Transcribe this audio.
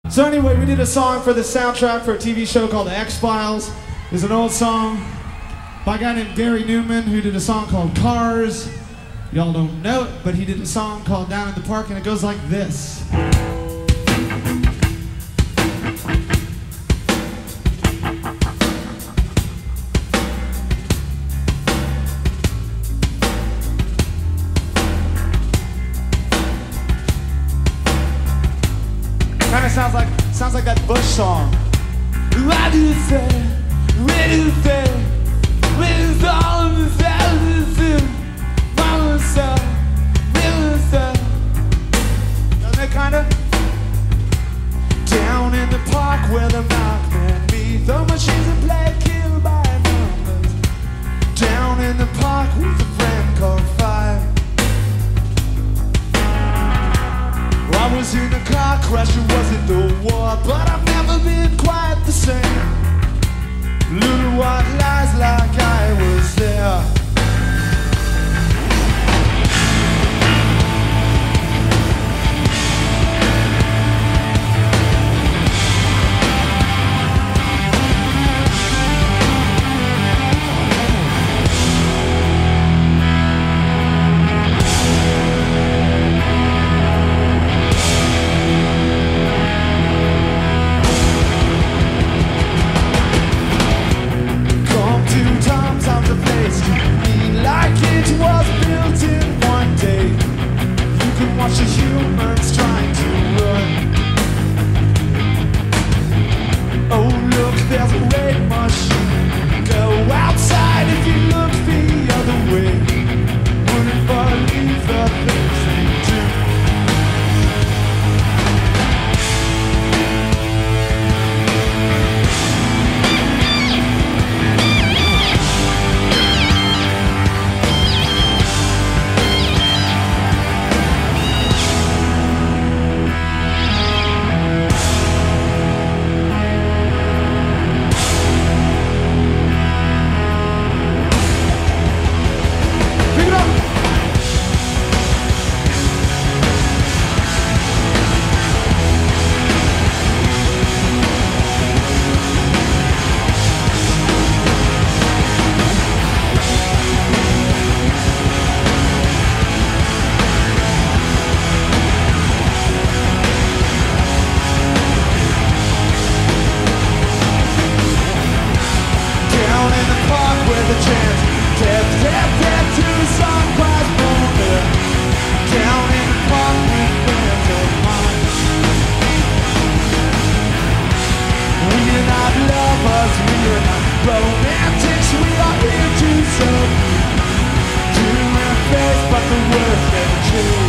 So anyway, we did a song for the soundtrack for a TV show called The X-Files. It's an old song by a guy named Gary Numan who did a song called Cars. Y'all don't know it, but he did a song called Down in the Park, and it goes like this. Kind of sounds like that Bush song. What do you say? Where do you say? With all of the thousands mama said, Miller said. Doesn't that kinda? Down in the park where the milkman meet the machines and play killed by numbers. Down in the park with a friend called Fire. I was in a car crash, it wasn't the war, but I've never been quite the same. Little white lies like I was there. Romantics, we are here to serve. Doing our best, but the worst never true.